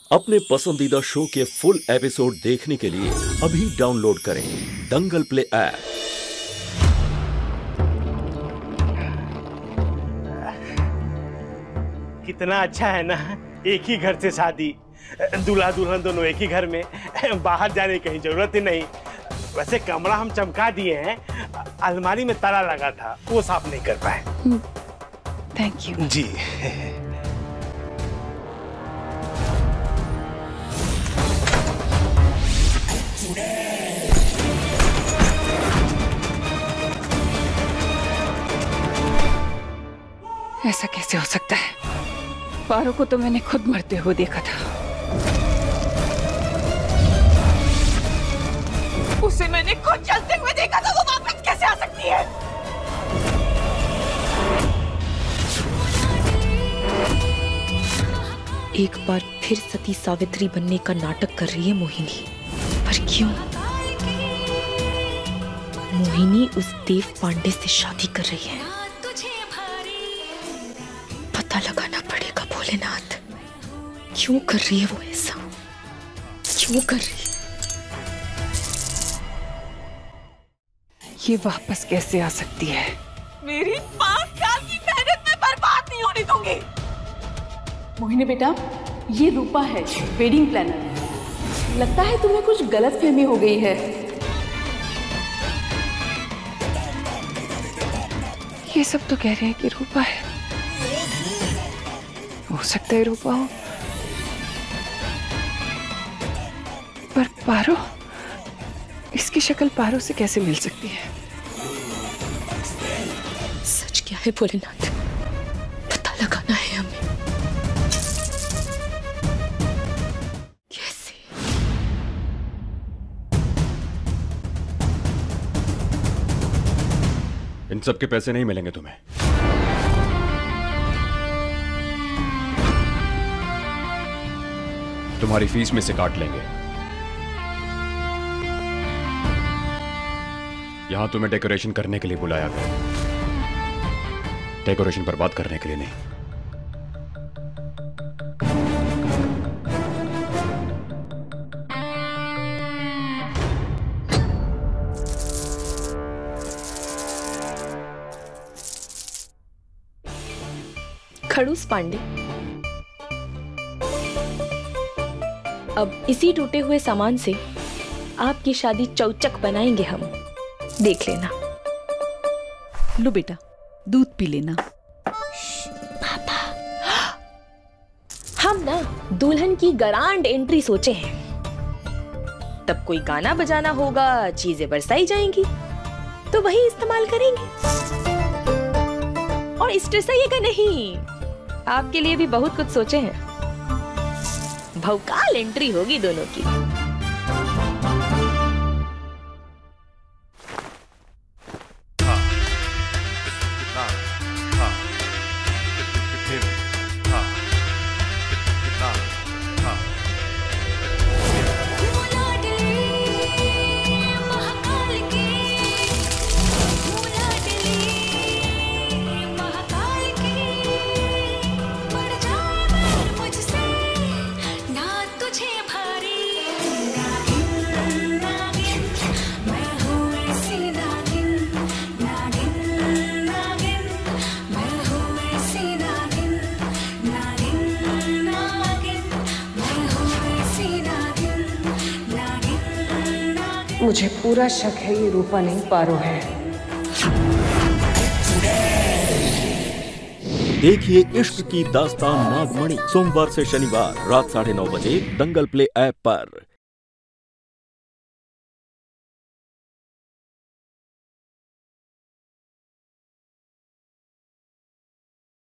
अपने पसंदीदा शो के फुल एपिसोड देखने के लिए अभी डाउनलोड करें दंगल प्ले ऐप। कितना अच्छा है ना, एक ही घर से शादी, दूल्हा दुल्हन दोनों एक ही घर में, बाहर जाने की कहीं जरूरत ही नहीं। वैसे कमरा हम चमका दिए हैं, अलमारी में ताला लगा था वो साफ नहीं कर पाए। थैंक यू जी। ऐसा कैसे हो सकता है? पारो को तो मैंने खुद मरते हुए देखा था। उसे मैंने खुद चलते हुए देखा था, वो वापस कैसे आ सकती है? एक बार फिर सती सावित्री बनने का नाटक कर रही है मोहिनी, पर क्यों? मोहिनी उस देव पांडे से शादी कर रही है। पता लगाना पड़ेगा भोलेनाथ, क्यों कर रही है वो ऐसा? क्यों कर रही है? ये वापस कैसे आ सकती है? मेरी 5 साल की मेहनत में बर्बाद नहीं होने दूंगी। मोहिनी बेटा, ये रूपा है, वेडिंग प्लानर। लगता है तुम्हें कुछ गलतफहमी हो गई है। ये सब तो कह रहे हैं कि रूपा है। हो सकता है रूपा हो, पर पारो, इसकी शक्ल पारो से कैसे मिल सकती है? सच क्या है भोलेनाथ? पता लगाना है हमें। कैसे? इन सब के पैसे नहीं मिलेंगे तुम्हें। तुम्हारी फीस में से काट लेंगे। यहां तुम्हें डेकोरेशन करने के लिए बुलाया गया, डेकोरेशन बर्बाद करने के लिए नहीं। खड़ूस पांडे, अब इसी टूटे हुए सामान से आपकी शादी चौचक बनाएंगे हम, देख लेना। लो बेटा, दूध पी लेना। पापा, हम ना दुल्हन की ग्रैंड एंट्री सोचे हैं। तब कोई गाना बजाना होगा, चीजें बरसाई जाएंगी, तो वही इस्तेमाल करेंगे। और स्ट्रेस आइएगा नहीं, आपके लिए भी बहुत कुछ सोचे हैं। भौकाल एंट्री होगी दोनों की। मुझे पूरा शक है ये रूपा नहीं पारो है। देखिए इश्क की दास्तान नागमणि सोमवार से शनिवार रात 9:30 बजे दंगल प्ले ऐप पर।